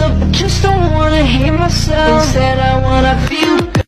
Just don't wanna hear myself. Instead I wanna feel